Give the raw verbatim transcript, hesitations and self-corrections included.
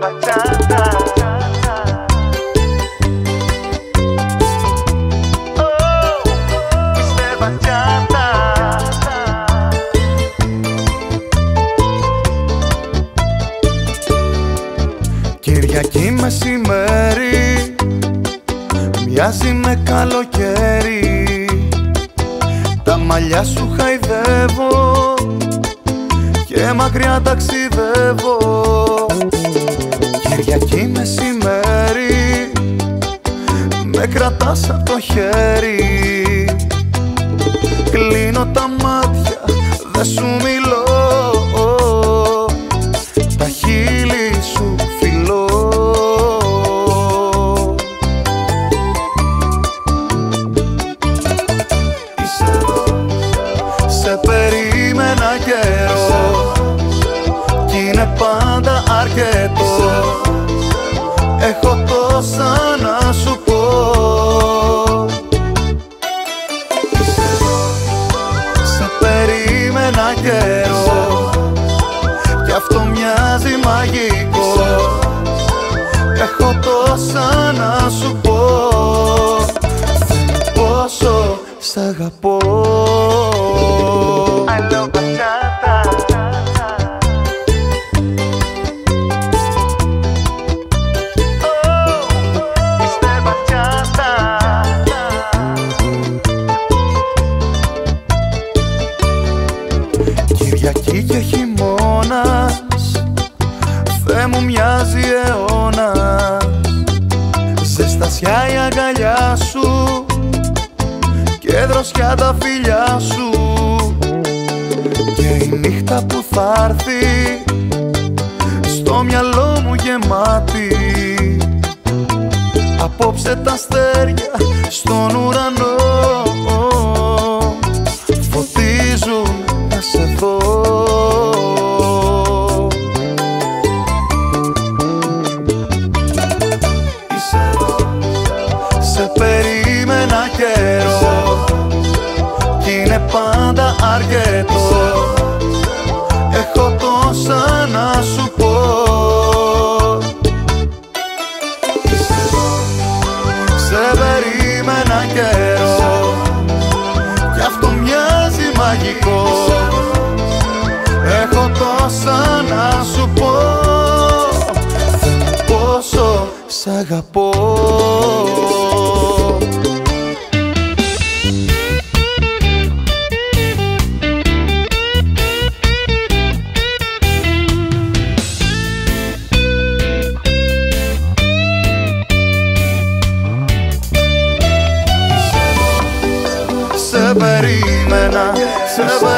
Κυριακή μεσημέρι μοιάζει με καλοκαίρι. Τα μαλλιά σου χαϊδεύω και μακριά ταξιδεύω. Κυριακή μεσημέρι με κρατάς απ' το χέρι. Κλείνω τα μάτια, δε σου μιλώ, τα χείλη σου φιλώ. Σε περίμενα καιρό κι είναι πάντα αρκετό. Έχω τόσα να σου πω. Σε περίμενα καιρό κι αυτό μοιάζει μαγικό. Έχω τόσα να σου πω, πόσο σ' αγαπώ. I love bachata. Oh, mister Bachata. Κυριακή και χειμώνας, Θεέ μου μοιάζει αιώνας. Ζεστασιά η αγκαλιά σου και δροσιά τα φιλιά σου. Και η νύχτα που θα'ρθεί στο μυαλό μου γεμάτη. Απόψε τα αστέρια στον ουρανό φωτίζουν να σε δω. Σε περίμενα καιρό κι είναι πάντα αρκετό. Έχω τόσα να σου πω. Σε περίμενα καιρό κι αυτό μοιάζει μαγικό. Έχω τόσα να σου πω, πόσο σ' αγαπώ. Σε περίμενα, σε περίμενα